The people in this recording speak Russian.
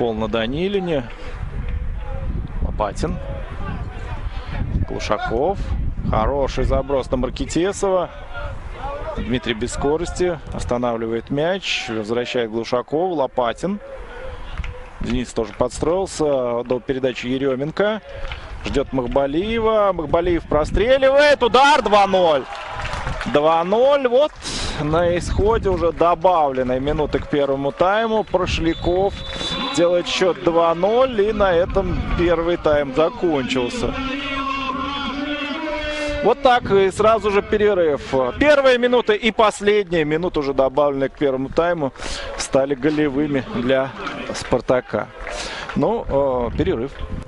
Фол на Данилине. Лопатин. Глушаков. Хороший заброс на Маркетесова. Дмитрий без скорости. Останавливает мяч. Возвращает Глушаков. Лопатин. Денис тоже подстроился. До передачи Еременко. Ждет Махбалиева. Махбалиев простреливает. Удар 2-0. 2-0. Вот на исходе уже добавленной минуты к первому тайму. Прошляков делает счет 2-0. И на этом первый тайм закончился. Вот так и сразу же перерыв. Первая минута и последняя минута, уже добавленная к первому тайму, стали голевыми для «Спартака». Ну, перерыв.